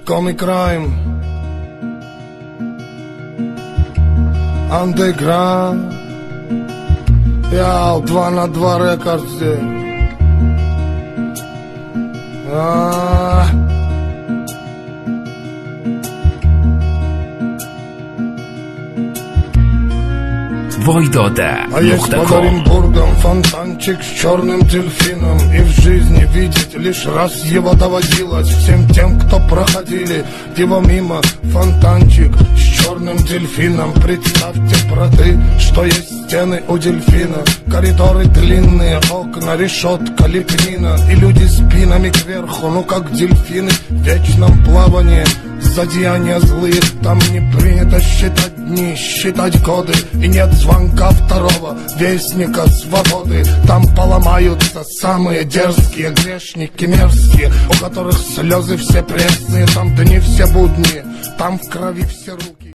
Comic Crime, Underground, я 2 на 2 рекордсе. Войдода. А есть под Оренбургом фонтанчик с черным дельфином, и в жизни видеть лишь раз его доводилось. Всем тем, кто проходили его мимо, фонтанчик с черным дельфином. Представьте, браты, что есть стены у дельфина, коридоры длинные, окна, решетка, лепнина, и люди спинами кверху, ну как дельфины в вечном плавании. Злодеяния злые, там не принято считать дни, считать годы, и нет звонка второго вестника свободы. Там поломаются самые дерзкие грешники мерзкие, у которых слезы все пресные. Там дни все будни, там в крови все руки.